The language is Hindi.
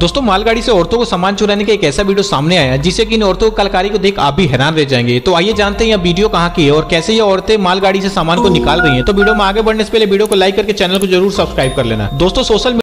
दोस्तों मालगाड़ी से औरतों को सामान चुराने का एक ऐसा वीडियो सामने आया जिससे कि इन औरतों की कलाकारी को देख आप भी हैरान रह जाएंगे। तो आइए जानते हैं यह वीडियो कहाँ की है और कैसे ये औरतें मालगाड़ी से सामान को निकाल रही हैं। तो वीडियो में आगे बढ़ने से पहले वीडियो को लाइक करके चैनल को जरूर सब्सक्राइब कर लेना। दोस्तों सोशल